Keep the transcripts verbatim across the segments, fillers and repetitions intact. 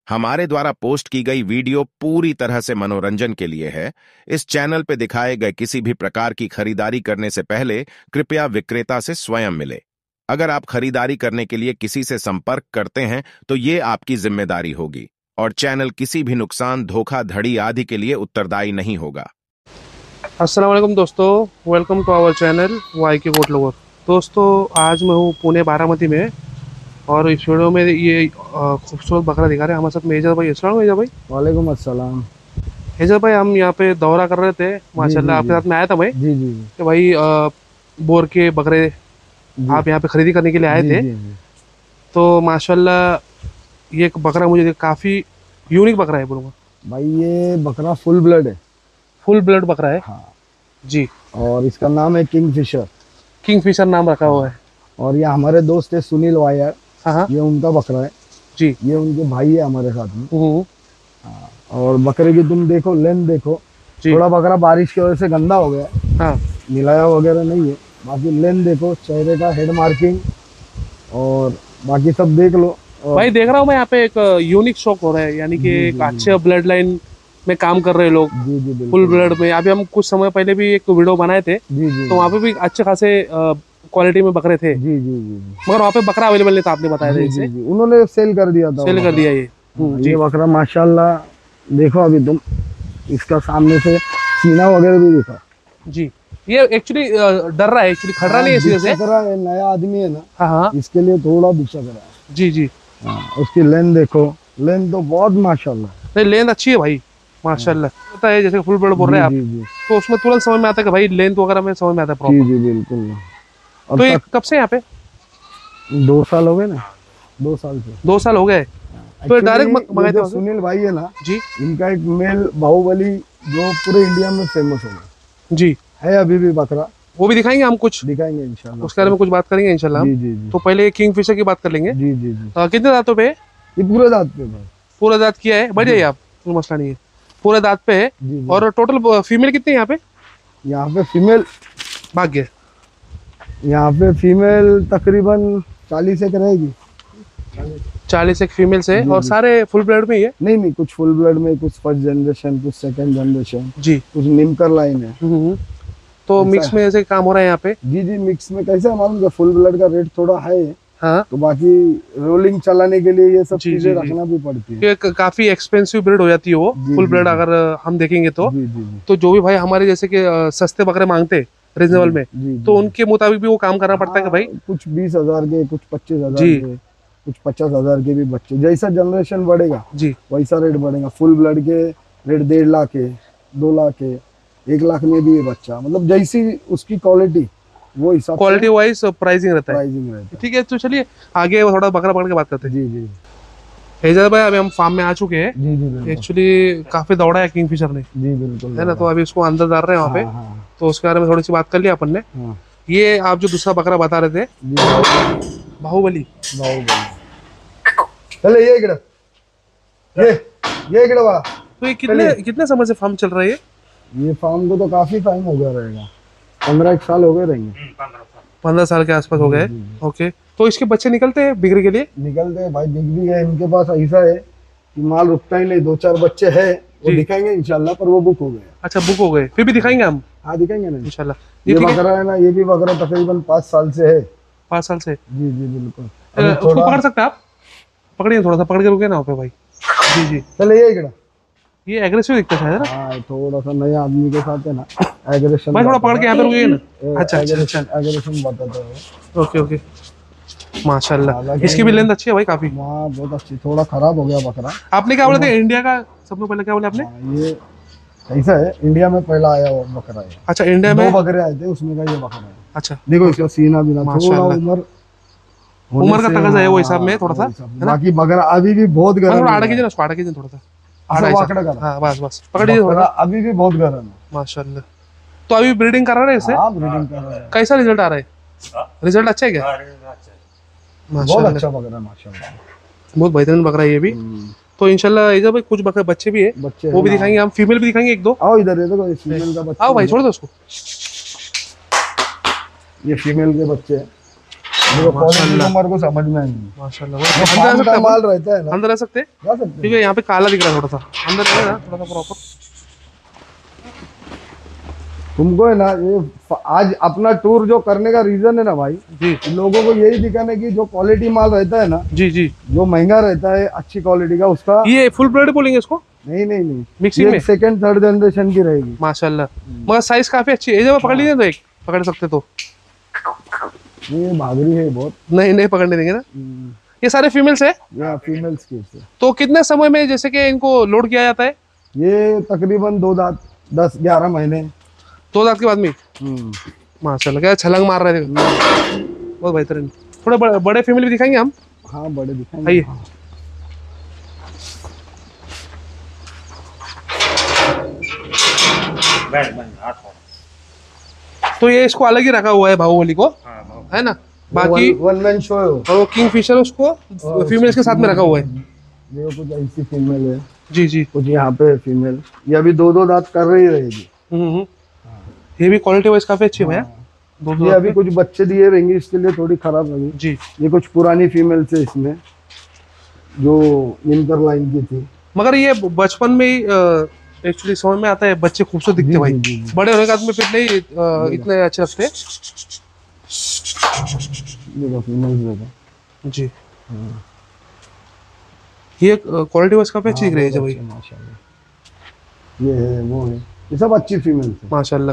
हमारे द्वारा पोस्ट की गई वीडियो पूरी तरह से मनोरंजन के लिए है। इस चैनल पर दिखाए गए किसी भी प्रकार की खरीदारी करने से पहले कृपया विक्रेता से स्वयं मिले। अगर आप खरीदारी करने के लिए किसी से संपर्क करते हैं तो ये आपकी जिम्मेदारी होगी और चैनल किसी भी नुकसान, धोखाधड़ी आदि के लिए उत्तरदायी नहीं होगा। अस्सलाम वालेकुम दोस्तों, welcome to our channel Y K goat lover. दोस्तों, आज मैं हूँ पुणे बारामती में और इस वीडियो में ये खूबसूरत बकरा दिखा रहे हैं हमारे साथ में एजाज भाई। अस्सलाम एजाज भाई। वालेकुम अस्सलाम। एजाज भाई, हम यहाँ पे दौरा कर रहे थे, माशाल्लाह आपके साथ में आया था भाई। जी जी कि भाई आ, बोर के बकरे आप यहाँ पे खरीदी करने के लिए आए जी, थे। जी, जी। तो माशाल्लाह ये बकरा मुझे काफ़ी यूनिक बकरा है बोलूँगा भाई। ये बकरा फुल ब्लड है। फुल ब्लड बकरा है। हाँ जी। और इसका नाम है किंग फिशर। किंग फिशर नाम रखा हुआ है। और ये हमारे दोस्त है सुनील वायर। हाँ, ये उनका बकरा है जी। ये उनके भाई है हमारे साथ में। हाँ। और बकरे की तुम देखो, लेंथ देखो। थोड़ा बकरा बारिश की वजह से गंदा हो गया है। हाँ। मिलाया वगैरह नहीं है। बाकी लेंथ देखो, चेहरे का हेड मार्किंग और बाकी सब देख लो। भाई देख रहा हूँ मैं यहाँ पे एक यूनिक शौक हो रहा है, यानी कि एक अच्छे ब्लड लाइन में काम कर रहे लोग। जी जी फुल ब्लड में। अभी हम कुछ समय पहले भी एक वीडियो बनाए थे। जी जी। तो वहाँ पे भी अच्छे खासे क्वालिटी में बकरे थे। जी जी जी। मगर वहाँ पे बकरा अवेलेबल नहीं था, आपने बताया था। इसे उन्होंने सेल कर दिया था। सेल कर दिया ये। ये बकरा माशाल्लाह देखो। अभी तुम इसका सामने से सीना वगैरह भी देखो। जी। ये एक्चुअली डर रहा है, एक्चुअली खतरा नहीं है सीधे से। नया आदमी है ना। हाँ हाँ। इसके लिए थोड़ा दिक्कत रहा है। जी जी। हाँ, उसकी लेंथ देखो। लेंथ तो बहुत माशाल्लाह। नहीं, लेंथ अच्छी है भाई माशाल्लाह। पता है जैसे फुल ब्लड बोल रहे हैं आप, तो उसमें तुरंत समझ में आता है कि भाई लेंथ वगैरह में समझ में आता है प्रॉपर। जी जी बिल्कुल। तो ये कब से यहाँ पे? दो साल हो गए ना। दो साल से। दो साल हो गए। तो डायरेक्ट मंगाए थे सुनील भाई है ना जी। इनका एक मेल बाहुबली जो पूरे इंडिया में फेमस हो गया जी है। अभी भी बकरा वो भी दिखाएंगे हम, कुछ दिखाएंगे इंशाल्लाह। उसके बारे में कुछ बात करेंगे इंशाल्लाह। जी जी जी। तो पहले किंग फिशर की बात कर लेंगे। जी जी जी। आ, कितने दांतों पे है ये? पूरे दांत पे भाई। पूरा दांत किया है। बढ़िया है आप, कोई मसला नहीं है। पूरे दांत पे है। और टोटल फीमेल कितनी है यहाँ पे? यहाँ पे फीमेल भाग्य यहाँ पे फीमेल तकरीबन चालीस एक रहेगी। चालीस एक फीमेल से। और सारे फुल ब्लड में ही है? नहीं नहीं, कुछ फुल ब्लड में, कुछ फर्स्ट जनरेशन, कुछ सेकंड जनरेशन जी, कुछ निमकर लाइन है। तो मिक्स में ऐसे काम हो रहा है यहाँ पे। जी जी। मिक्स में कैसा है मालूम, फुल ब्लड का रेट थोड़ा हाई है। हाँ। तो बाकी रोलिंग चलाने के लिए ये सब चीजें रखना भी पड़ती है। काफी एक्सपेंसिव ब्रीड हो जाती है वो फुल ब्लड। अगर हम देखेंगे तो जी, जी, जी। तो जो भी भाई हमारे जैसे कि सस्ते बकरे मांगते रीजनेबल में, जी, जी, तो उनके मुताबिक भी वो काम करना पड़ता है कि भाई कुछ बीस हजार के, कुछ पच्चीस हजार के, कुछ पचास हजार के भी बच्चे। जैसा जनरेशन बढ़ेगा जी वैसा रेट बढ़ेगा। फुल ब्लड के रेट डेढ़ लाख के, दो लाख के, एक लाख में भी ये बच्चा। मतलब जैसी उसकी क्वालिटी वो हिसाब, क्वालिटी वाइज प्राइसिंग रहता है। प्राइसिंग रहता है। ठीक है, तो चलिए आगे थोड़ा बकरा पकड़ के बात करते हैं। जी जी। एजाज भाई, अभी हम फार्म में आ चुके हैं। जी जी। एक्चुअली काफी दौड़ा है किंग फिशर ने। जी बिल्कुल, है ना। तो अभी उसको अंदर डाल रहे हैं वहाँ पे। हाँ, हाँ। तो उसके बारे में थोड़ी सी बात कर लिया अपन ने। हाँ। ये आप जो दूसरा बकरा बता रहे थे, बाहुबली। बाहुबली चले ये इकड़ा, ये ये इकड़ा वाला। तो ये कितने कितने समय से फार्म चल रहा है? ये फार्म को तो काफी टाइम हो गया रहेगा। पंद्रह एक साल हो गए रहेंगे। पंद्रह साल के आसपास हो गए। ओके। तो इसके बच्चे निकलते हैं बिक्री के लिए? निकलते हैं भाई, बिक भी गए। इनके पास ऐसा है कि माल रुकता ही नहीं। दो चार बच्चे हैं, वो दिखाएंगे इंशाल्लाह, पर वो बुक हो गए। अच्छा, बुक हो गए। फिर भी दिखाएंगे हम। हाँ दिखाएंगे ना इंशाल्लाह। ये बकरा है ना, ये भी बकरा तकरीबन पाँच साल से है। पाँच साल से? जी जी बिल्कुल। उसको पकड़ सकते हैं आप? पकड़िए, थोड़ा सा पकड़ के रुके ना पे भाई। जी जी। चले ये इकड़ा। ये एग्रेसिव दिखता है ना? हाँ, थोड़ा सा नया आदमी के साथ है ना, एग्रेशन। भाई थोड़ा पकड़ के यहाँ पे रुकिए ना। अच्छा अच्छा अच्छा। एग्रेशन बताता है। Okay okay. माशाल्लाह, इसकी भी लेंथ अच्छी है भाई काफी। हाँ बहुत अच्छी। थोड़ा खराब हो गया बकरा। आपने क्या बोला था इंडिया का सबसे पहले? क्या बोला आपने? ये ऐसा है, इंडिया में पहला आया वो बकरा है। अच्छा, इंडिया में दो बकरे आए थे, उसमें का ये बकरा है। अच्छा, देखो इसका सीना भी ना, थोड़ा उम्र उम्र का तकाजा है वो हिसाब में थोड़ा सा। बाकी बकरा अभी भी बहुत गर्म है। आड़ा कीजिए ना, आड़ा कीजिए थोड़ा सा। हाँ बस बस पकड़िए थोड़ा। अभी भी बहुत गर्म है माशाल्लाह। तो अभी ब्रीडिंग कर रहा है इसे? हाँ ब्रीडिंग कर रहा है। कैसा रिजल्ट आ रहा है? रिजल्ट अच्छा है क्या? बहुत अच्छा बकरा माशाल्लाह। बहुत बेहतरीन बकरा है ये भी। तो इंशाल्लाह एजाज भाई कुछ बकरे बच्चे भी है, बच्चे वो भी दिखाएंगे हम। फीमेल भी दिखाएंगे एक दो। आओ इधर, ये देखो फीमेल का बच्चा। आओ भाई, छोड़ दो उसको। ये फीमेल के बच्चे हैं। कस्टमर को समझ में नहीं। माशाल्लाह। अंदर का माल रहता है ना, अंदर रह सकते हैं, जा सकते ठीक है। यहाँ पे काला दिख रहा है थोड़ा सा, अंदर है ना थोड़ा सा प्रॉपर। तुमको है ना ये आज अपना टूर जो करने का रीजन है ना भाई जी, लोगों को यही दिखाने की जो क्वालिटी माल रहता है ना जी जी, जो महंगा रहता है अच्छी क्वालिटी का उसका। ये फुल ब्लड बोलेंगे इसको? नहीं नहीं नहीं, मिक्सिंग में सेकंड थर्ड जनरेशन की रहेगी माशाल्लाह। मगर साइज काफी अच्छी है। जब पकड़ लीजिए तो एक पकड़ सकते तो। ये भाग रही है बहुत। नहीं नहीं पकड़ने देंगे ना। ये सारे फीमेल्स है? या फीमेल्स की से। तो कितने समय में जैसे कि इनको लोड किया जाता है? ये तकरीबन दो दांत दस ग्यारह महीने। दो दांत के बाद में माशाल्लाह। क्या छलांग मार रहे थे, बहुत बेहतरीन। थोड़े बड़े, बड़े फीमेल भी दिखाएंगे हम। हाँ बड़े दिखाएंगे। आइए। तो ये इसको अलग ही रखा हुआ है बाहुबली को, है ना? बाकी वन मैन शो है वो। और वो किंग फिशर उसको फीमेल्स के साथ में रखा हुआ है। ये कुछ ऐसी फीमेल है जी जी, कुछ यहाँ पे फीमेल। ये अभी दो दो दांत कर रही रहेगी। हम्म। ये भी क्वालिटी वाइज काफी अच्छी है भैया। दो दो ये अभी कुछ बच्चे दिए रहेंगे इसके लिए थोड़ी खराब लगी जी। ये कुछ पुरानी फीमेल्स है इसमें जो इंटर लाइन की थी। मगर ये बचपन में ही एक्चुअली समझ में आता है, बच्चे खूबसूरत दिखते भाई। बड़े होने के बाद में फिर नहीं अ, इतने अच्छे लगते देखो फीमेल्स देखो जी। ये क्वालिटी वाइज काफी अच्छी दिख रही है भाई माशाल्लाह। ये है वो है, ये सब अच्छी फीमेल्स है माशाल्लाह।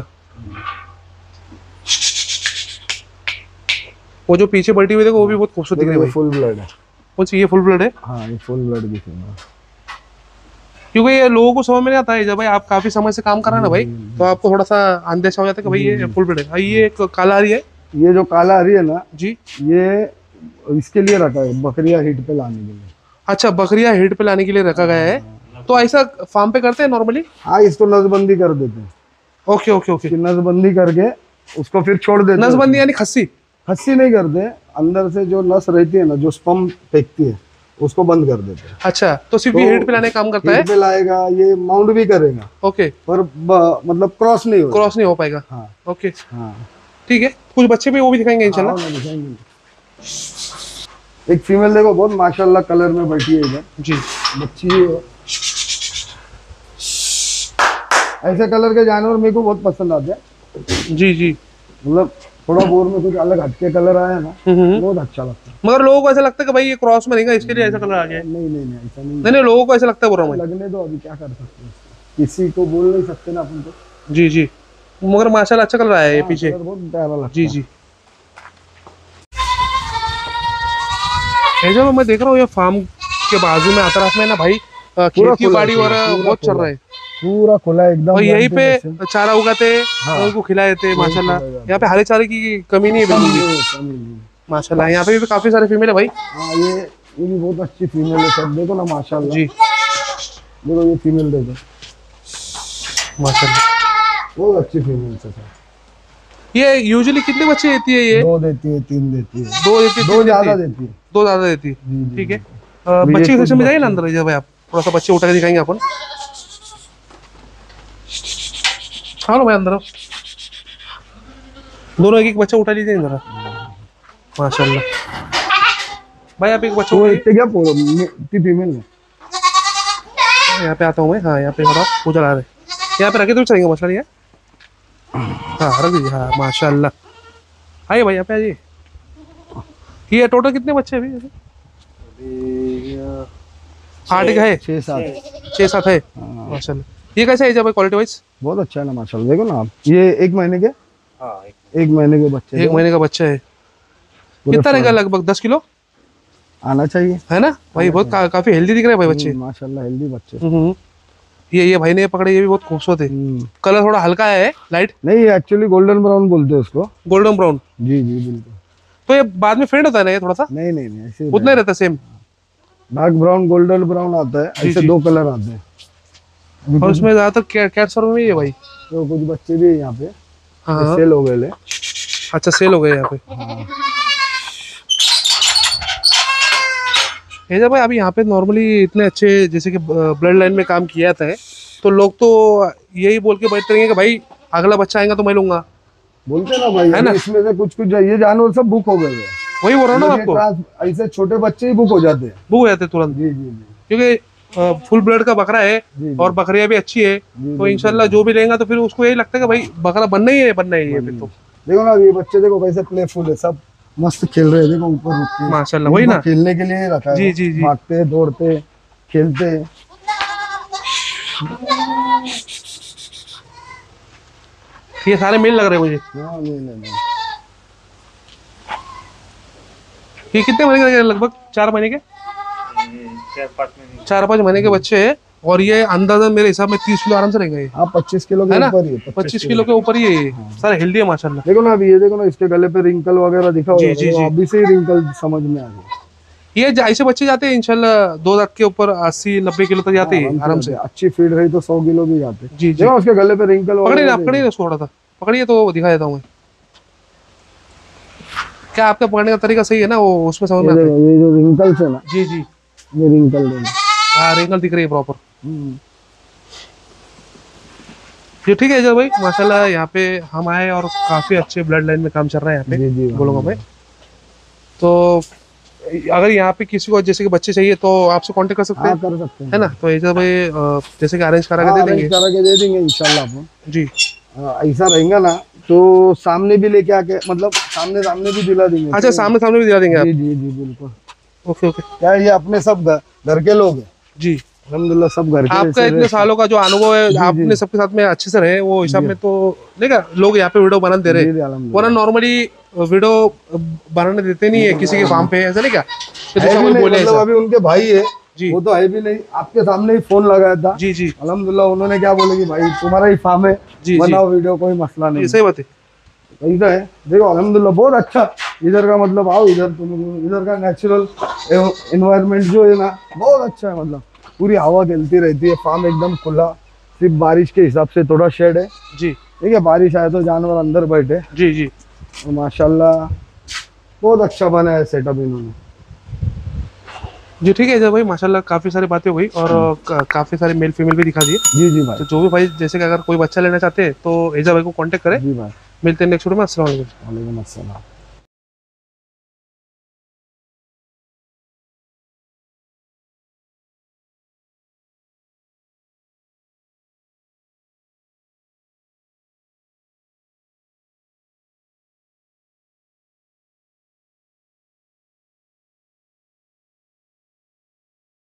वो जो पीछे बैठी हुई देखो वो भी बहुत खूबसूरत दिख रही है भाई। फुल ब्लड है। कौन सी? ये फुल ब्लड है? हाँ ये फुल ब्लड की फीमेल। क्योंकि ये लोगों को समझ में नहीं आता है। जब भाई आप काफी समय से काम कर रहे हैं ना भाई, तो आपको थोड़ा सा अंदेशा हो जाता है कि भाई ये फुल ब्लड है। ये एक काला हरी है। ये जो काला हरी है ना जी, ये इसके लिए रखा है बकरियां हिट पे लाने के लिए। अच्छा, बकरियां हिट पे लाने के लिए रखा गया है। तो ऐसा फार्म पे करते हैं नॉर्मली? हाँ इसको नसबंदी कर देते हैं। Okay okay okay. इसकी नसबंदी करके उसको फिर छोड़ देते हैं। नसबंदी यानी खस्सी? खस्सी नहीं करते, अंदर से जो नस रहती है ना जो स्पर्म फेंकती है उसको बंद कर देते हैं। अच्छा, तो सिर्फ ये हिट पे लाने का काम करता है? हिट पे लाएगा, ये माउंट भी करेगा। ओके। पर ब, मतलब क्रॉस नहीं होगा। क्रॉस नहीं हो पाएगा। हाँ ओके हाँ ठीक है। कुछ बच्चे भी वो भी दिखाएंगे इंशाल्लाह। हाँ, दिखाएंगे। एक फीमेल देखो बहुत माशाल्लाह कलर में बैठी है इधर जी। बच्ची है। ऐसे कलर के जानवर मेरे को बहुत पसंद आते हैं। जी जी, मतलब थोड़ा बोर में कुछ अलग हटके कलर आया ना बहुत अच्छा लगता है। मगर लोगों को ऐसा लगता है कि भाई ये क्रॉस में नहीं, इसके लिए ऐसा कलर आ गया है। नहीं नहीं नहीं ऐसा नहीं नहीं नहीं, लोगों को ऐसा लगता है। बोल रहा हूँ मैं। लगने दो, अभी क्या कर सकते हैं, किसी को बोल नहीं सकते ना अपन को। जी जी, मगर माशाल्लाह अच्छा कलर आया है ये पीछे। बहुत प्यारा लगता जी जी। जब मैं देख रहा हूँ ये फार्म के बाजू में अतराफ में ना भाई खेती बाड़ी और बहुत चल रहा है। पूरा खुला एकदम। और यहीं पे चारा उगाते हैं, उनको खिलाए थे माशाल्लाह। यहाँ पे हरे चारे की कमी नहीं है बिल्कुल भी माशाल्लाह। यहाँ पे भी काफी सारे फीमेल है भाई। हाँ ये ये भी बहुत अच्छी फीमेल है सब। देखो ना माशाल्लाह जी, देखो ये फीमेल देखो माशाल्लाह बहुत अच्छी फीमेल है। ये यूजुअली कितने बच्चे देती है? ये दो देती है, तीन देती है। दो देती है, दो ज्यादा देती है। दो ज्यादा देती है, ठीक है। बच्चे के सेक्शन में जाइए ना अंदर जब भाई, आप थोड़ा सा बच्चे उठा के दिखाएंगे अपन। हाँ लो भाई अंदर, दोनों एक एक बच्चा उठा लीजिए जरा माशाल्लाह। भाई आप एक बच्चा क्या फीमेल है? यहाँ पे आता हूँ मैं। हाँ यहाँ पे खड़ा पूजा ला रहे, यहाँ पे रखे तो चलेंगे मसला नहीं है। हाँ रख दीजिए। हाँ माशाल्लाह। आइए भाई यहाँ पे आइए। ये टोटल कितने बच्चे अभी? आठ का है? छः सात छः सात है माशाल्लाह। ये कैसा है जब क्वालिटी वाइज? बहुत अच्छा है ना माशाल्लाह। देखो ना आप, ये एक महीने के एक महीने के बच्चे एक महीने का बच्चा है। कितना रहेगा लगभग? दस किलो आना चाहिए, है ना भाई? बहुत का, काफी हेल्दी दिख रहे हैं भाई बच्चे माशाल्लाह, हेल्दी बच्चे। ये ये भाई ने पकड़े, ये भी बहुत खूबसूरत है। कलर थोड़ा हल्का है, लाइट नहीं, एक्चुअली गोल्डन ब्राउन बोलते हैं उसको। Golden brown? जी जी बिल्कुल। तो ये बाद में फेड होता है ना ये थोड़ा सा? नहीं नहीं नहीं, ऐसे उतना ही रहता है same. Dark brown golden brown आता है, ऐसे दो कलर आते हैं। और उसमें ज्यादातर कैट सर्व में ही है भाई। तो कुछ बच्चे भी यहाँ पे हाँ सेल हो गए ले। अच्छा सेल हो गए यहाँ पे। ऐसा भाई अभी यहाँ पे नॉर्मली इतने अच्छे जैसे कि ब्लड लाइन में काम किया था है, तो लोग तो यही बोल के बैठते रहेंगे कि भाई अगला बच्चा आएगा तो मैं लूंगा, बोलते ना भाई, है ना? इसमें से कुछ कुछ ये जानवर सब बुक हो गए। वही बोल रहा हूँ ना आपको, ऐसे छोटे बच्चे ही बुक हो जाते हैं, बुक हो जाते तुरंत। जी जी जी, क्योंकि फुल ब्लड का बकरा है और बकरियां भी अच्छी है, तो इंशाल्लाह जो भी लेगा तो फिर उसको यही लगता है कि भाई बकरा बनना ही है, बनना ही है। फिर तो देखो ना ये बच्चे देखो कैसे प्लेफुल है, सब मस्त खेल रहे हैं, देखो ऊपर रुक के माशाल्लाह, वही ना खेलने के लिए रखा है। जी जी जी, भागते दौड़ते खेलते। ये सारे मेल लग रहे हैं मुझे। हाँ नहीं नहीं, ये कितने महीने के? लगभग चार महीने के, चार पाँच महीने के बच्चे हैं। और ये अंदाजा मेरे हिसाब में तीस किलो आराम से रहेंगे। हाँ पच्चीस किलो के ऊपर ही, पच्चीस किलो के ऊपर ही है। हाँ। सारे हेल्दी है माशाल्लाह। देखो ना अभी ये देखो ना, इसके गले पे रिंकल वगैरह दिखा हुआ है, तो अभी से ही रिंकल समझ में आ गया। ये ऐसे बच्चे जाते हैं इंशाल्लाह दो दांत के ऊपर अस्सी नब्बे किलो तक जाते हैं आराम से। अच्छी फीड रही तो सौ किलो भी जाते हैं। जी जी, उसके गले पे रिंकल पकड़िए ना, पकड़िए उसको थोड़ा सा, पकड़िए तो दिखा देता हूँ मैं। क्या आपका पकड़ने का तरीका सही है ना, वो उसमें समझ में आता है। ये जो रिंकल्स है ना, जी जी, ये रिंकल है। हाँ रिंकल दिख रही है प्रॉपर। ये ठीक है जब भाई माशाल्लाह, यहाँ पे हम आए और काफी अच्छे ब्लड लाइन में काम चल रहा है यहाँ पे गोलंगा में। तो अगर यहाँ पे किसी को जैसे कि बच्चे चाहिए तो आपसे कांटेक्ट कर सकते हैं। कर सकते हैं, है ना। तो एजाज भाई जैसे कि अरेंज करा के दे देंगे, करा के दे देंगे इंशाल्लाह आपको। जी ऐसा रहेगा ना तो सामने भी लेके आके, मतलब सामने सामने भी दिला देंगे। अच्छा, सामने सामने भी दिला देंगे आप? जी जी जी बिल्कुल। Okay okay. क्या ये अपने सब घर के लोग हैं जी, अल्हम्दुलिल्लाह, सब घर के। आपका इतने सालों का जो अनुभव है, आपने सबके साथ में अच्छे से रहे, वो हिसाब में तो देखा लोग यहाँ पे वीडियो बनाने दे रहे हैं, वरना नॉर्मली वीडियो बनाने देते नहीं है किसी के फार्म पे, ऐसा नहीं क्या? बोले मतलब अभी उनके भाई है जी, वो तो है भी नहीं, आपके सामने ही फोन लगाया था। जी जी, अल्हम्दुलिल्लाह उन्होंने क्या बोले कि भाई तुम्हारा ही फार्म है, बनाओ वीडियो, कोई मसला नहीं। सही बात है, ऐसा है। देखो अल्हम्दुलिल्लाह बहुत अच्छा इधर का, मतलब आओ इधर, तुम इधर का नेचुरल एनवायरनमेंट जो है ना बहुत अच्छा है, मतलब पूरी हवा खेलती रहती है, फार्म एकदम खुला, सिर्फ बारिश के हिसाब से थोड़ा शेड है जी। ठीक है, बारिश आए तो जानवर अंदर बैठे। जी जी, और माशाल्लाह बहुत अच्छा बना है सेटअप इन्होंने। जी ठीक है जब भाई माशाल्लाह, काफी सारी बातें हुई और का, काफी सारे मेल फीमेल भी दिखा दिए। जी जी भाई, तो जो भी भाई जैसे कि अगर कोई बच्चा लेना चाहते हैं तो एजा भाई को कांटेक्ट करें। जी भाई, मिलते हैं नेक्स्ट वीडियो में। अस्सलाम वालेकुम। वालेकुम अस्सलाम।